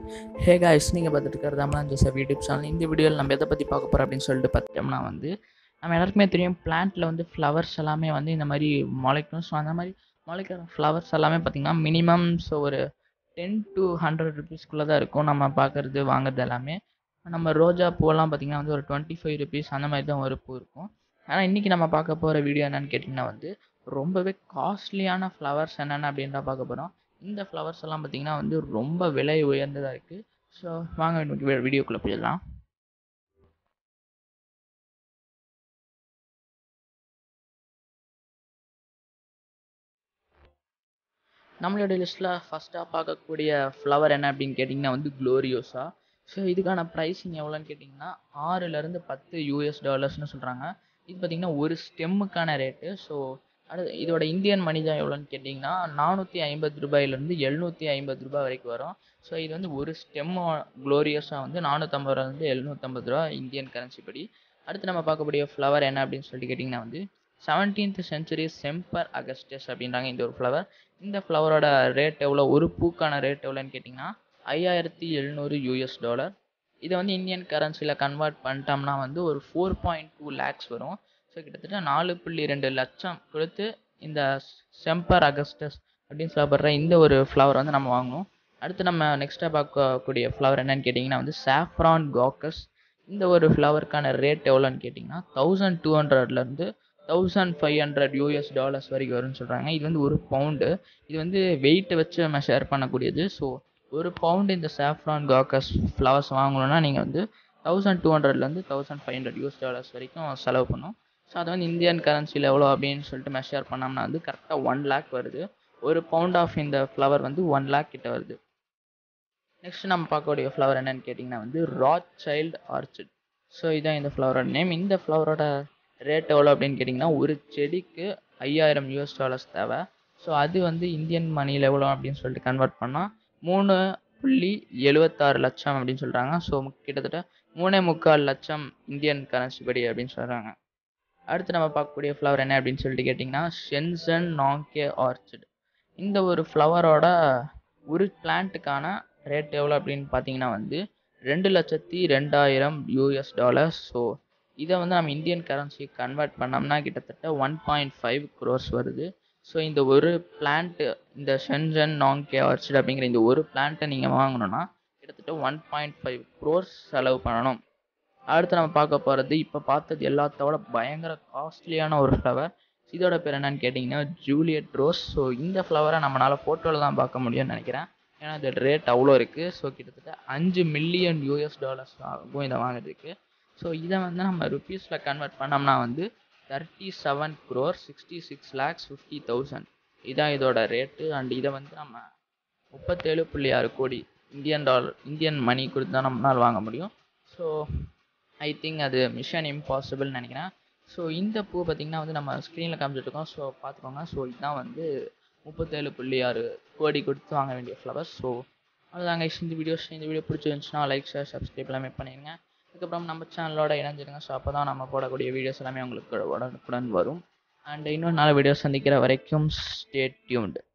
Hey guys, நீங்கள் பார்த்துட்டு இருக்கிறது அம்லான் ஜோசப் யூடியூப் சேனல். இந்த வீடியோவில் நம்ம எதை பற்றி பார்க்க போகிறோம் அப்படின்னு சொல்லிட்டு பார்த்தோம்னா நம்ம எல்லாருக்குமே தெரியும், பிளான்ட்டில் ஃப்ளவர்ஸ் எல்லாமே இந்த மாதிரி முளைக்கும். ஸோ அந்த மாதிரி முளைக்கிற ஃப்ளவர்ஸ் எல்லாமே பார்த்திங்கன்னா மினிமம் ஒரு 10 to 100 ருபீஸ்க்குள்ளே தான் இருக்கும். நம்ம பார்க்குறது வாங்குறது எல்லாமே நம்ம ரோஜா பூவெல்லாம் பார்த்திங்கன்னா ஒரு 25 ருபீஸ் அந்த மாதிரி தான் ஒரு பூ இருக்கும். ஆனால் இன்றைக்கி நம்ம பார்க்க போகிற வீடியோ என்னென்னு கேட்டிங்கன்னா ரொம்பவே காஸ்ட்லியான ஃப்ளவர்ஸ் என்னென்ன அப்படின்றத பார்க்க போகிறோம். இந்த ஃப்ளவர்ஸ் எல்லாம் பார்த்திங்கன்னா ரொம்ப விலை உயர்ந்ததாக இருக்குது. ஸோ வாங்க வீடியோக்குள்ளே போயிடலாம். நம்மளுடைய லிஸ்ட்டில் ஃபஸ்ட்டாக பார்க்கக்கூடிய ஃப்ளவர் என்ன அப்படின்னு கேட்டிங்கன்னா க்ளோரியோசா. ஸோ இதுக்கான ப்ரைஸிங் எவ்வளோன்னு கேட்டிங்கன்னா $6 to $10 சொல்கிறாங்க. இது பார்த்திங்கன்னா ஒரு ஸ்டெம்முக்கான ரேட்டு. ஸோ இதோட இந்தியன் மணி தான் எவ்வளோன்னு கேட்டிங்கன்னா $450 750 வரைக்கும் வரும். ஸோ இது ஒரு ஸ்டெம்மு க்ளோரியோஸாக $450 750 இந்தியன் கரன்சி படி. அடுத்து நம்ம பார்க்கக்கூடிய ஃப்ளவர் என்ன அப்படின்னு சொல்லிட்டு கேட்டிங்கன்னா 17th century செம்பர் அகஸ்டஸ் அப்படின்றாங்க இந்த ஒரு ஃப்ளவர். இந்த ஃப்ளவரோட ரேட் எவ்வளோ, ஒரு பூக்கான ரேட் எவ்வளோன்னு கேட்டிங்கன்னா $5700. இதை இந்தியன் கரன்சியில் கன்வெர்ட் பண்ணிட்டோம்னா ஒரு 4.2 lakhs வரும். ஸோ கிட்டத்தட்ட 4.2 லட்சம் கொடுத்து இந்த செம்பர் அகஸ்டஸ் அப்படின்னு சொல்லப்படுற இந்த ஒரு ஃப்ளவர் நம்ம வாங்கணும். அடுத்து நம்ம நெக்ஸ்ட்டாக பார்க்கக்கூடிய ஃப்ளவர் என்னன்னு கேட்டிங்கன்னா சாஃப்ரான் காக்கஸ். இந்த ஒரு ஃப்ளவருக்கான ரேட் எவ்வளோன்னு கேட்டிங்கன்னா $1200 $1500 வரைக்கும் வரும்னு சொல்கிறாங்க. இது ஒரு பவுண்டு. இது வெயிட்டை வச்சு மெஷர் பண்ணக்கூடியது. ஸோ ஒரு பவுண்டு இந்த சாஃப்ரான் காக்கஸ் ஃப்ளவர்ஸ் வாங்கணுன்னா நீங்கள் $1200 $1500 வரைக்கும் செலவு பண்ணும். ஸோ அதை இந்தியன் கரன்சியில் எவ்வளோ அப்படின்னு சொல்லிட்டு மெஷர் பண்ணோம்னா கரெக்டாக 1 lakh வருது. ஒரு பவுண்ட் ஆஃப் இந்த ஃப்ளவர் 1 lakh கிட்ட வருது. நெக்ஸ்ட் நம்ம பார்க்கக்கூடிய ஃப்ளவர் என்னன்னு கேட்டிங்கன்னா ராட் சைல்டு ஆர்ச்சிட். ஸோ இதான் இந்த ஃப்ளவரோட நேம். இந்த ஃப்ளவரோட ரேட் எவ்வளோ அப்படின்னு கேட்டிங்கன்னா ஒரு செடிக்கு $5000 தேவை. ஸோ அது இந்தியன் மணியில் எவ்வளோ அப்படின்னு சொல்லிட்டு கன்வெர்ட் பண்ணால் 3.76 லட்சம் அப்படின்னு சொல்கிறாங்க. ஸோ கிட்டத்தட்ட 3.25 லட்சம் இந்தியன் கரன்சி படி அப்படின்னு சொல்கிறாங்க. அடுத்து நம்ம பார்க்கக்கூடிய ஃப்ளவர் என்ன அப்படின்னு சொல்லிட்டு கேட்டிங்கன்னா ஷென்சன் நாங்கே ஆர்ச்சிட். இந்த ஒரு ஃப்ளவரோட ஒரு பிளான்ட்டுக்கான ரேட் எவ்வளோ அப்படின்னு பார்த்தீங்கன்னா $2,02,000. ஸோ இதை நம்ம இந்தியன் கரன்சி கன்வெர்ட் பண்ணோம்னா கிட்டத்தட்ட 1.5 crores வருது. ஸோ இந்த ஒரு பிளான்ட்டு, இந்த ஷென்சன் நாங்கே ஆர்ச்சிட் அப்படிங்கிற இந்த ஒரு பிளான்ட்டை நீங்கள் வாங்கணுன்னா கிட்டத்தட்ட 1.5 crores செலவு பண்ணணும். அடுத்து நம்ம பார்க்க போகிறது இப்போ பார்த்தது எல்லாத்தோட பயங்கர காஸ்ட்லியான ஒரு ஃப்ளவர். இதோட பேர் என்னன்னு கேட்டிங்கன்னா ஜூலியட் ரோஸ். ஸோ இந்த ஃப்ளவரை நம்மளால் ஃபோட்டோவில் தான் பார்க்க முடியும்னு நினைக்கிறேன். ஏன்னா இதோட ரேட் அவ்வளோ இருக்குது. ஸோ கிட்டத்தட்ட $5 million ஆகும் இதை வாங்குறதுக்கு. ஸோ இதை நம்ம ருப்பீஸில் கன்வெர்ட் பண்ணோம்னா 37,66,50,000 இதான் இதோட ரேட்டு. அண்ட் இதை நம்ம 37.6 கோடி இந்தியன் மணி கொடுத்து தான் நம்மளால் வாங்க முடியும். ஸோ ஐ திங்க் அது மிஷன் இம்பாசிபிள்னு நினைக்கிறேன். ஸோ இந்த பூ பார்த்திங்கன்னா நம்ம ஸ்க்ரீனில் காமிச்சிட்ருக்கோம். ஸோ பார்த்துக்கோங்க. ஸோ இதுதான் 37.6 கோடி கொடுத்து வாங்க வேண்டிய ஃப்ளவர்ஸ். ஸோ அதுதாங்க இந்த வீடியோ பிடிச்சிருந்துச்சுன்னா லைக், ஷேர், சப்ஸ்கிரைப் எல்லாமே பண்ணிடுங்க. அதுக்கப்புறம் நம்ம சேனலோட இணைஞ்சிடுங்க. ஸோ அப்போ தான் நம்ம போடக்கூடிய வீடியோஸ் எல்லாமே உங்களுக்கு உடனுக்குடன் வரும். அண்ட் இன்னொரு நாலு வீடியோஸ் சந்திக்கிற வரைக்கும் ஸ்டே டியூன்டு.